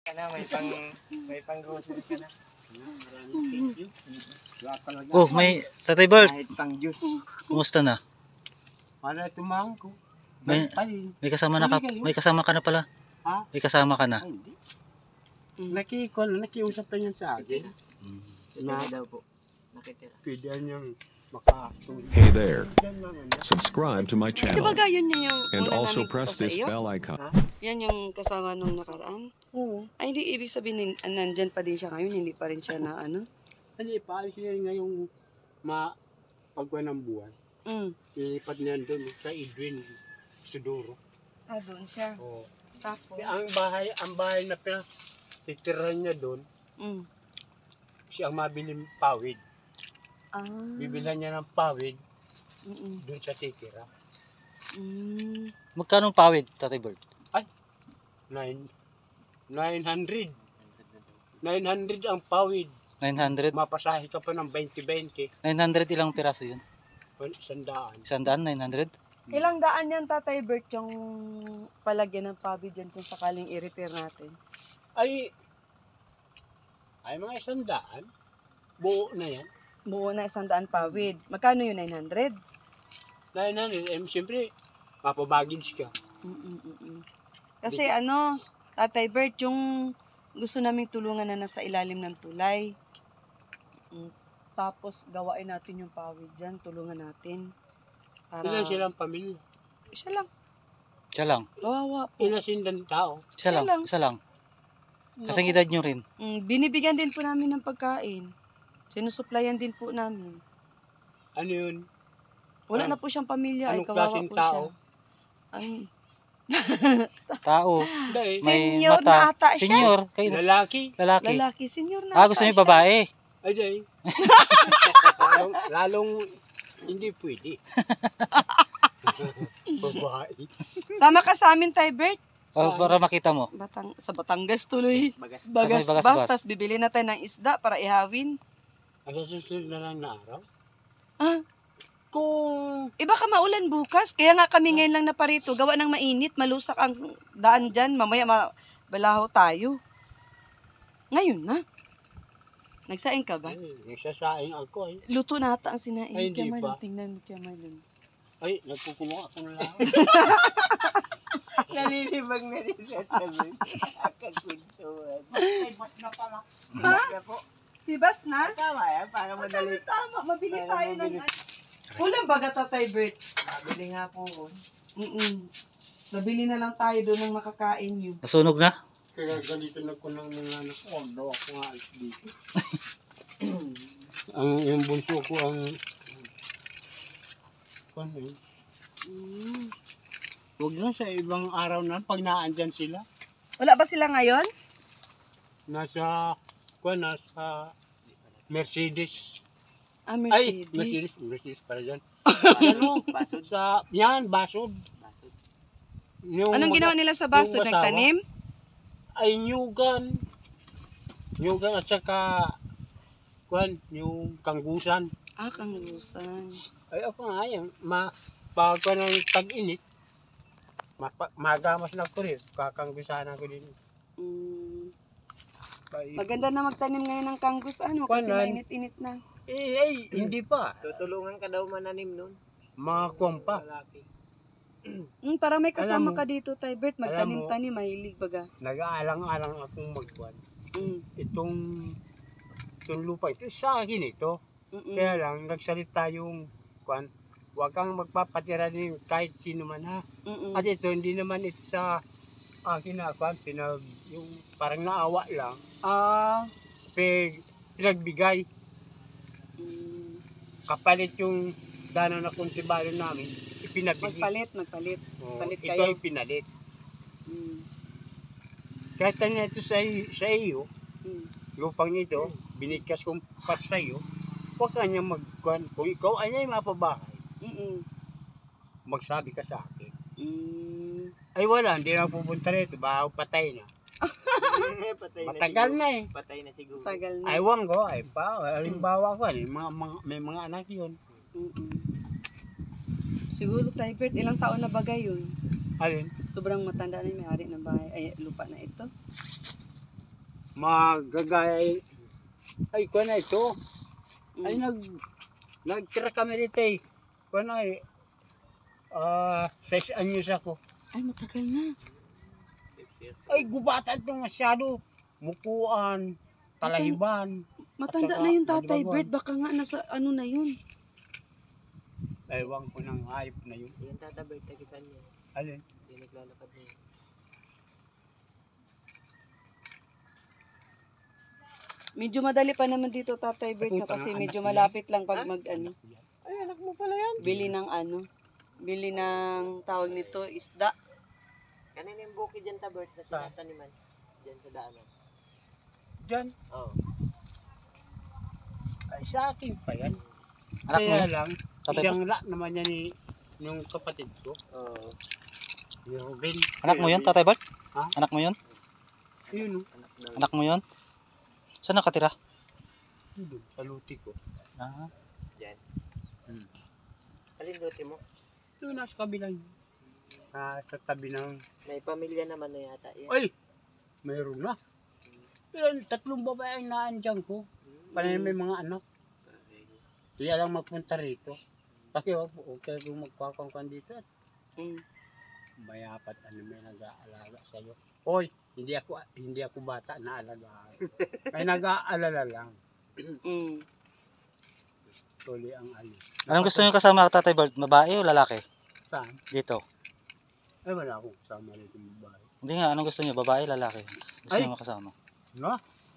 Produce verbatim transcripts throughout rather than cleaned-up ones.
Ka na, may pang may pang grocery ka na. Oh, may Tatay Bert. Kahit pang juice. Kumusta na? Para tumahang ko. May, may kasama na ka, may kasama ka na pala. Ha? May kasama ka na. Ay, hindi. Nakikon, nakiusap pa yan sa akin. Mm. Na daw po. Nakitira. pwede niyang makatulog. Hey there. Subscribe to my Diba channel ga yun yun yung and una also namin press punta sa this iyo? bell icon. Yan yung kasama nung nakaraan? Oo. Ay, hindi ibig sabihin, nin- ah, nandyan pa din siya ngayon, hindi pa rin siya na ano? Hindi, paalis niya ngayong ma pagwa ng buwan. Mm. Ilipat niya doon sa Edwin Suduro. Ah, doon siya. Oo. Tapos? Ang bahay, ang bahay na pinatitirahan niya doon, Mm. siya ang mabiling pawid. Ah. Bibilhan niya ng pawid Mm-mm. doon sa titira. Mm. Magkano pawid, Tatay Bert? Nine, nine hundred. Nine hundred ang pawid. nine hundred? Mapasahe ka pa ng twenty twenty. nine hundred ilang piraso yun? Sandaan. Isang daan, nine hundred? Ilang daan yan, Tatay Bert, yung palagyan ng pabid dyan kung sakaling i-repair natin? Ay, ay mga isang daan. Buo na yan. Buo na isang daan pawid. Magkano yun, nine hundred? nine hundred. Eh, siyempre, mapabagins ka. Mm-mm-mm. Kasi ano, Tatay Bert, yung gusto naming tulungan na nasa ilalim ng tulay. Mm, Tapos gawain natin yung pawid dyan, tulungan natin. Para... Ilan silang pamilya? Siya lang. Siya lang. Kawawa po. Ilan silang tao? Isa lang. Siya lang. Isa lang. Kasing edad nyo rin. Mm, binibigyan din po namin ng pagkain. Sinusuplayan din po namin. Ano yun? Wala Ano? na po siyang pamilya. Ay, Anong kawawa klaseng po tao? siya. Ang Tao. Hindi, May Senior mata. na ata siya. Senior. Kayo na- lalaki. Lalaki. lalaki, senior na. Ah, gusto ata niyo siya. babae. Ay, di. lalong, lalong hindi pwede. Babae. Sama ka sa amin, Tay Bert. Oh, para makita mo. Batang, sa Batangas tuloy. Bagas. Bagas, Sa may bagas-bas. bastas, bibili na tayo ng isda para ihawin. Ang susunod na lang na araw. Ah, Kung iba ka maulan bukas. Kaya nga kami ngayon lang na parito. Gawa ng mainit, malusak ang daan dyan. Mamaya mabalaho tayo. Ngayon na. Nagsaing ka ba? ay, nagsasaing ako ay. Luto na ata ang sinaing. Ay, hindi Kaya Marlon, pa. tingnan mo kaya Marlon. Ay, nagkukulong ako na lang. Nalilibag na rin sa tabi. Akakuntuan. Ay, mas na pala. Ha? Kaya po, Hibas na? tama yan. Para madali. Tama, mabili Para tayo ng... mabili. Ulam baga, Tatay Bert. Mabili nga po ko. Mm-mm. Nabili na lang tayo doon ng makakain nyo. Nasunog na? Kaya ganito na ko ng mga anak ko. Daw ako nga alis dito. ang yung bunso ko ang ano yun? Mm. Huwag lang sa ibang araw na pag naandyan sila. Wala ba sila ngayon? Nasa kuwan nasa Mercedes. Ah, Ay, Mercedes. Mercedes, Mercedes para dyan. Ano? Basod. Sa yan basod. Basod. Yung Anong mga- ginawa nila sa baso? yung masawa? Nagtanim? Ay nyugan. Nyugan at saka kuwan yung kanggusan. Ah, kangusan. Ay ako nga yan, ma pag ko ng tag-init, mapa- magamas na ko rin, kakanggusahan ko din. Mm. Ay, Maganda na magtanim ngayon ng kanggus. Ano? Kasi Kuwanan. mainit-init na. eh, ay, hindi pa. Tutulungan ka daw mananim nun. Mga kuwan pa. Lalaki. Mm, para may kasama Alam mo- ka dito, Tay Bert. Magtanim-tanim, mahilig baga. Nag-aalang-alang akong magkuhan. Mm. Itong, itong lupa, ito sa akin ito. Mm-mm. Kaya lang, nagsalita yung kuwan, huwag kang magpapatira din kahit sino man ha. Mm-mm. At ito, hindi naman ito sa akin na kuwan, pinag, yung parang naawa lang. Ah. Pag, pinagbigay. Mm. Kapalit yung dano na kuntibalo namin, ipinabili. Magpalit, magpalit. Oo, palit ito kayo. ay pinalit. Mm. Kahit na ito sa, sa iyo, Mm. lupang ito, binigkas kong pas sa iyo, huwag ka niyang magkuhan. Kung ikaw ay mapabahay, Mm-mm. magsabi ka sa akin. Mm. Ay wala, hindi na pupunta rito, baka patay na. Patay na Matagal siguro. na eh. Patay na siguro. Tagal na. Ay wang ko, ay pa, halimbawa ko, ay, mga, mga, may mga anak yun. Mm-mm. Siguro, Tay Bert, ilang taon na bagay yun? Alin? Sobrang matanda na yung may-ari ng bahay, ay lupa na ito. magagaya ay ko na ito. Ay Mm. nag nagtira kami dito eh. Ko na eh. Ah, six anyos ako. Ay, matagal na. Ay gubatan to masyado. Mukuan, talahiban. Matanda saka, na yung Tatay malibagon. Bert. Baka nga nasa ano na yun. Ewan ko ng hayop na yun. Yung Tata Bert, tagisan niya. Alin? Yung naglalakad niya. Medyo madali pa naman dito, Tatay Bert, na Puta, kasi anak medyo yan. malapit lang pag mag ano. Ay, anak mo pala yan. Bili ng ano. Bili ng tawag nito, isda. Kanina yung bukid dyan, Ta Bert, na Saan? sinataniman. Dyan sa daanan. Diyan. Oo. Ay sa akin pa yan. Anak mo Kaya yun? lang, Tatay isang la naman yan ni yung kapatid ko. Oo. Yung Ruben. Anak mo yun, Tatay Bert? Ha? Anak mo yun? Yun o. Anak daw. Anak mo yun? Saan nakatira? Yun, sa luti ko. Ah, Dyan. Hmm. Alin dote mo? Yung nasa kabilang. Ah, sa tabi ng... May pamilya naman na yata yan. Ay! Mayroon na. Pero tatlong babae ang naandyan ko. Panay may mga anak. Kaya lang magpunta rito. Kasi wag po, okay kung magpapangkan dito at Mm. mayapat ano may nag-aalaga sa'yo. Hoy, hindi ako hindi ako bata na alaga. Ay nag-aalala lang. Mm. Tuloy ang ano. anong gusto niyo kasama, Tatay Bert? Babae o lalaki? Saan? Dito. Ay wala akong kasama rito ng babae. Hindi nga, anong gusto niyo? Babae, lalaki? Gusto Ay. niyo makasama? No?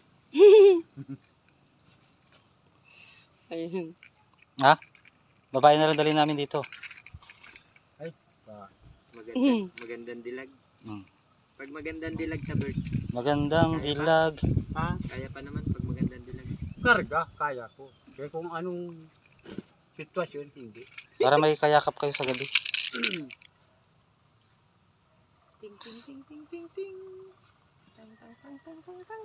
Ayun. Ha? Babae na lang dali namin dito. Ah, Magandang, magandang dilag. Mm. Pag magandang dilag, Ta Bert, Magandang dilag. ha? kaya pa naman pag magandang dilag. Karga, kaya ko. Kaya kung anong sitwasyon, hindi. Para may kayakap kayo sa gabi. Ting, ting, ting, ting, ting, ting. Tang, tang, tang, tang, tang, tang.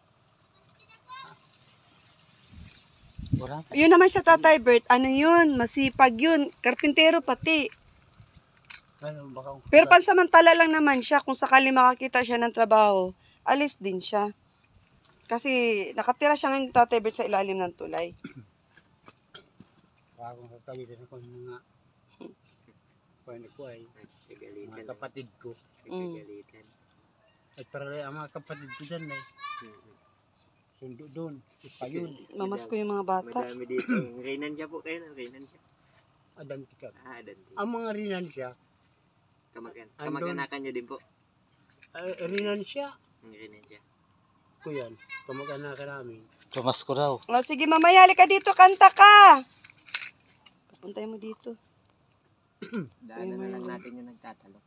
Wala. Yun naman sa Tatay Bert, ano yun? Masipag yun. Karpintero pati. Ano, baka Pero pansamantala lang naman siya. Kung sakali makakita siya ng trabaho, alis din siya. Kasi nakatira siya ngayon, Tatay Bert, sa ilalim ng tulay. baka kung kakalitan ako ng mga paano ko ay Nagkagalitan. mga kapatid ko. Nagkagalitan. Ay parang ang mga kapatid ko dyan ay Mm. sundo doon. Ipa yun. Mamas ko yung mga bata. Madami dito. Reynan siya po kayo. Reynan siya. Adantikan. Ah, dante. Ang mga rinan siya, Kamagan. andun. Kamag-anakan nyo din po. ay rinan siya. Ang Reynan siya. Ko yan. Kamag-anak namin. Tumas ko daw. O, sige, mamaya, halika dito, kanta ka. Pupuntay mo dito. Daanan na lang Ayun. natin yung nagtatalok.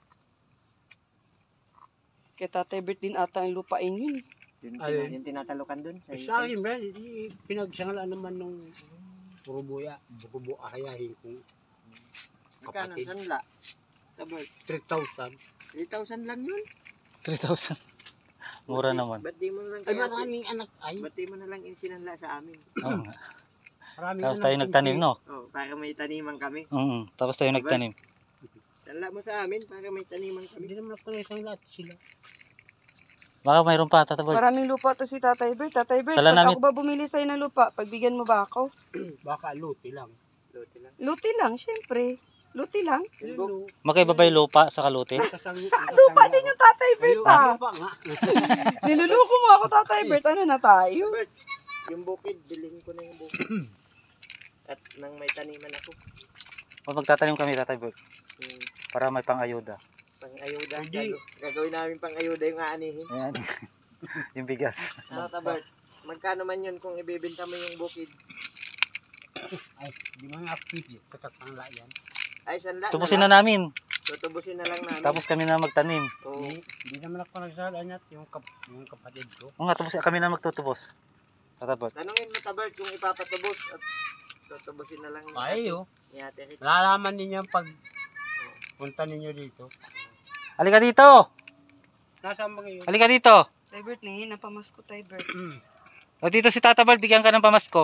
Kay Tatay Bert din ata ang lupain yun. Yung, Ayun. tina, yung tinatalokan dun. Sa Eh, sa akin ba, eh, pinagsangala naman nung puro buya, buko ayahin kong Magkano? kapatid. Sanla? Sa Bert. three thousand. three thousand lang yun. three thousand. Mura naman. Ba't di mo na lang Ay, kaya? maraming anak. Ay, Ba't di mo na lang insinanla sa amin? Oo nga. maraming Tapos anak. tayo nagtanim, no? Oh, para may taniman kami. Oo. Tapos tayo nagtanim. Sanla mo sa amin para may taniman kami. Hindi naman ako na isang lahat sila. Baka mayroon pa, Tatay Bert. Maraming lupa to si Tatay Bert. Tatay Bert, Sala pag namin- ako ba bumili sa'yo ng lupa, pagbigyan mo ba ako? Baka luti lang. Lote lang. Luti lang, syempre. Luti lang. Yung book, Lu- Magkaiba ba yung lupa sa kalute? kasang- Lupa din yung Tatay Bert, Lupa ah. lupa nga. Niluluko mo ako, Tatay Bert. Ano na tayo? Bert, yung bukid, bilhin ko na yung bukid. At nang may taniman ako. O magtatanim kami, Tatay Bert. Hmm, Para may pang-ayuda. pang-ayuda. Hindi. Gago- Gagawin namin pang-ayuda yung aanihin. Ayan. Yung bigas. Tata Bert, magkano man yun kung ibibenta mo yung bukid? Ay, di man nga pwede. Kasangla yan. Ay, sanla Tubusin na na lang. namin. Tutubusin na lang namin. Tapos kami na magtanim. Oo. Hindi, hindi naman ako nagsala niya. Yung, kap, yung kapatid ko. Oo nga, tubos, kami na magtutubos. Tatay Bert. Tanungin mo, Tabert, kung ipapatubos at tutubusin na lang ni Ay, ate- oh. ni Ate Rita. Lalaman ninyo pag punta ninyo dito. Halika dito! Nasaan ba kayo? Halika dito! Tay Bert, nangin na pamasko, Tay Bert. O dito si Tata Bert, bigyan ka ng pamasko.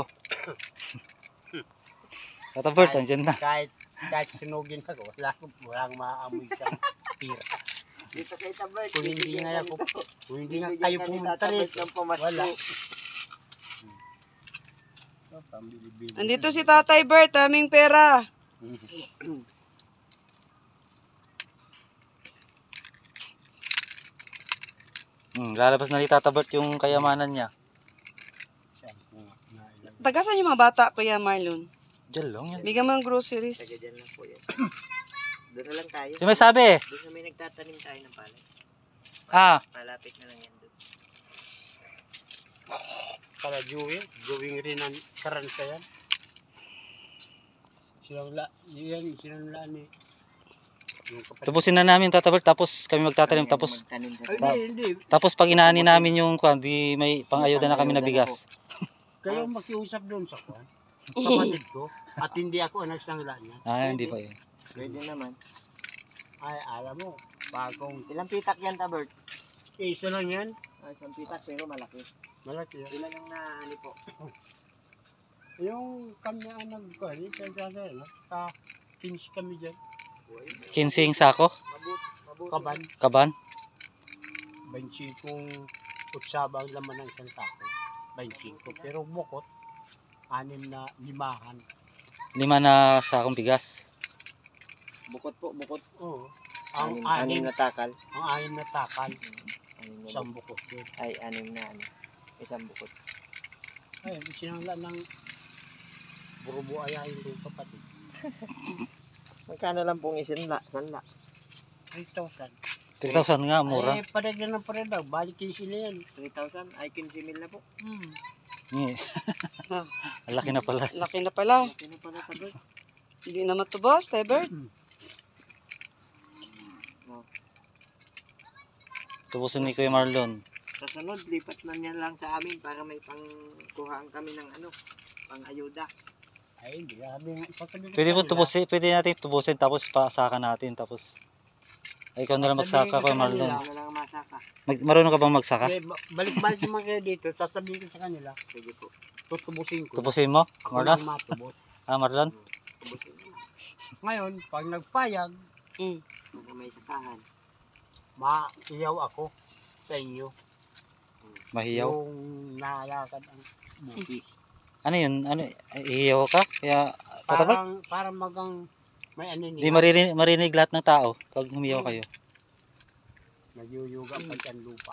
Tata Bert, andyan na. Kahit, kahit sinugin ako, wala akong walang maamoy siyang tira. Dito kay Tabert. Kung hindi bibigyan nga ka ako, nito. kung hindi nga Bibigyan kayo ka ni pumunta Tata Bert rito, ng pamasko. wala. Oh, pambili-bili. Andito si Tatay Bert, aming pera. Hmm, lalabas na ni Tata Bert yung kayamanan niya. Saan ko nga nailag- Tagasan yung mga bata, Kuya Marlon. Diyan lang yan. Bigyan mo ng groceries. Taga dyan lang po yan. Doon na lang tayo. Si may sabi. Doon na may nagtatanim tayo ng palay. Ah, Malapit na lang yan doon. Para Joey, gawing rin ang karansa yan. Silang la, yan, silang la ni. Yung kapatid. tubusin na namin Tata Bert, tapos kami magtatanim, tapos Magtanim sa Ay, hindi, hindi. tapos pag inaani namin yung kwan, di may pang-ayuda na kami na bigas. Kayo makiusap doon sa kwan. Kapatid ko. At hindi ako anak ng la niya. Ah, hindi pa eh. Pwede naman. Ay, alam mo, bagong Ilang pitak yan, Tabert? isa lang yan. Ah, isang pitak pero malaki. Malaki yan. Ilan ang naani po? Yung kami ang nagkwan, yung kaya no? Sa pinch kami dyan. Kinsing sako, Mabut, mabut. Kaban. kaban. Bansi kong kutsaba ang laman ng isang sako. Bansi ko. Pero bukot, anim na limahan. Lima na sakong bigas. Bukod po, bukod. Oo. Ang Anim, anim anim, na takal. ang anim na takal. Anim na Isang bukot din. Ay, anim na ano. Isang bukod. Ay, sinangla ng burubo ayahin ko kapatid. Magkano lang pong isinla? Sanla? three thousand. three thousand nga, mura. Ay, padagyan ng paradaw. Balikin sila yan. three thousand? Ay, quince mil na po. Hmm. Eh, ang laki na pala. Laki na pala. Laki na pala, Tabert. Hindi na matubos, Tay Bert. Tubusin ni Kuya Marlon. Sa sunod, lipat na niya lang sa amin para may pangkuhaan kami ng ano, pang-ayuda. Ay, hindi. Sabi nga, sasabi ko Pwede sa po kanila, tubusin, pwede natin tubusin tapos pasakan natin tapos ay ikaw na lang Sasabihin magsaka ko Kuya sa Marlon. kanila. Ano lang ang masaka? Mag, marunong ka bang magsaka? "Okay, ba- balik-balik naman kayo dito. Sasabihin ko sa kanila. Sige po. Tutubusin ko. Tubusin mo, Ako Marlon? lang matubos. Ah, Marlon? Tubusin mo na. Ngayon, pag nagpayag, Mm. Para may sakahan. maiyaw ako sa inyo. Mahiyaw. Yung nalalakad ang bukis. Ano yun? Ano, ihiyaw ka? Kaya, tatabal? Parang, parang magang may ano Di niya. marinig, marinig lahat ng tao pag humiyaw kayo. Nagyuyuga pa dyan lupa.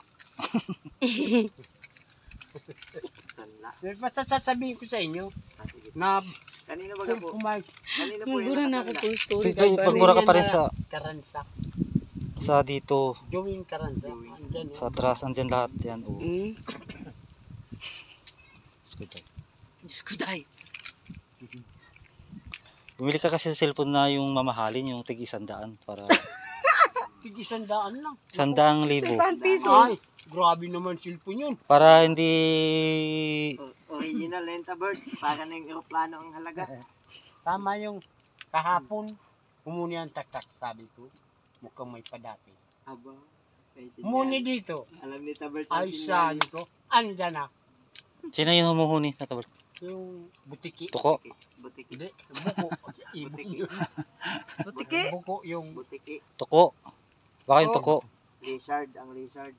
Sanla. Pero basta sasabihin ko sa inyo Ah, sige. na Kanina ba kung po? kumain Kanina po Nagura yung na ako nakasanla. kung story. Dito, pagmura ka pa rin sa, karansa. sa dito, Gawing karansa. Gawing. Andyan, sa atras, andyan lahat yan. Oh. Mm. Diyos ko, day. Bumili ka kasi sa cellphone na yung mamahalin, yung tig isandaan para tig isang daan lang. sandaang libo. Saan Ay, pesos? grabe naman cellphone yun. Para hindi O- Original na yung Tabert. Para na yung aeroplano ang halaga. Tama yung kahapon, umuni ang taktak, sabi ko. Mukhang may padati. Aba. may sinyal. Umuni dito. Alam ni Tabert ang Ay, sinyal. sabi ko, andyan na. sino yung humuhuni na tabal? Yung butiki. Tuko. Butiki. Hindi, buko. Ibon yun. Butiki. Buko yung Butiki. Tuko. Baka yung Oh. tuko. Lizard. Ang lizard.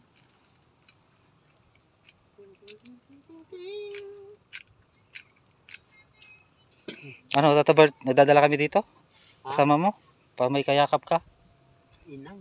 Ano, tatabal, nagdadala kami dito? Ha? Kasama mo? Pa may kayakap ka? inang.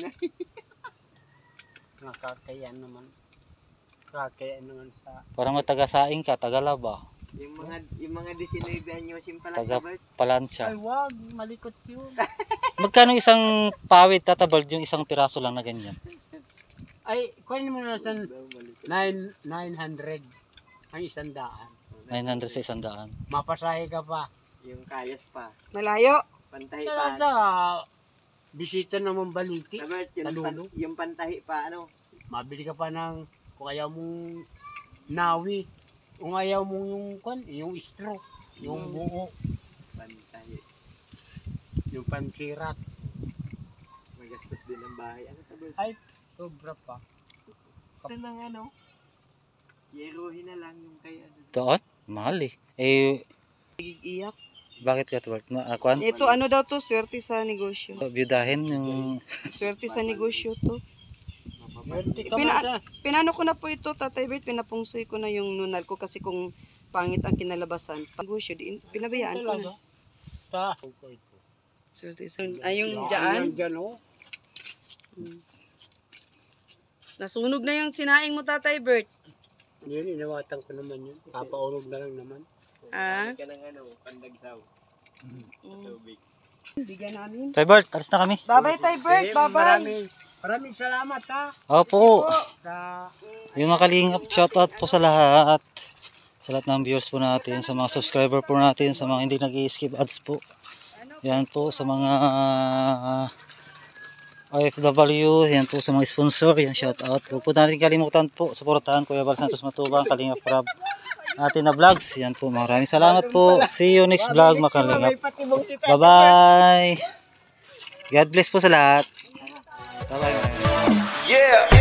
Nakakaya naman. Nakakaya naman sa... Parang matagasaing ka, tagalaba. yung mga yung mga nineteen anyosin pa lang, Taga Tabert. Palansya. Ay, wag. Malikot yun. Magkano isang pawid tatabal yung isang piraso lang na ganyan? Ay, kunin mo na sa Daw malikot. nine, nine hundred ang isang daan. nine hundred sa isang daan. Mapasahe ka pa. Yung kayas pa. Malayo. Pantahi Kaya pa. sa bisita naman baliti, Tabert, yung, pan, Talulo. yung pantahi pa, ano? mabili ka pa ng kung ayaw mong nawi, kung ayaw mong yung kwan, yung straw, yung Mm. buo, Pantahi. yung pansirat. Magastos din ang bahay. Ano, Tabert? Ay, sobra pa. Ito ng ano? Yeruhin na lang yung kay ano. Doon? Mahal eh. Eh, Iyak. Bakit ka Tibert? Ma- ah, kwan? Ito ano daw to, swerte sa negosyo. Byudahin yung... Swerte sa negosyo to. Swerte ka Pina- man sa. Pinano ko na po ito, Tatay Bert, pinapungsoy ko na yung nunal ko kasi kung pangit ang kinalabasan. Negosyo, di, pinabayaan ko Talaga. na. Sa. Okay ko. Swerte sa... Ay, yung Yan, dyan. dyan, oh. Hmm. Nasunog na yung sinaing mo, Tatay Bert. Yun, inawatan ko naman yun. Papaurog na lang naman. Ah? Ka ng ano, pandagsaw. Mm. Tubig. Bigyan namin. Tibert, alis na kami. Bye-bye, Tay Bert. Eh, Bye-bye. Maraming, maraming salamat ha. Opo. Sa Yung mga kalingap, shoutout po sa lahat. Sa lahat ng viewers po natin, sa mga subscriber po natin, sa mga hindi nag-i-skip ads po. Yan po sa mga O F W, yan po sa mga sponsor, yan shoutout. Huwag po natin kalimutan po, suportahan Kuya Bal Santos Matubang, Kalingap Rab, atin na vlogs. Yan po, maraming salamat po. See you next vlog, mga kalingap. Bye bye. God bless po sa lahat. Bye bye. Yeah.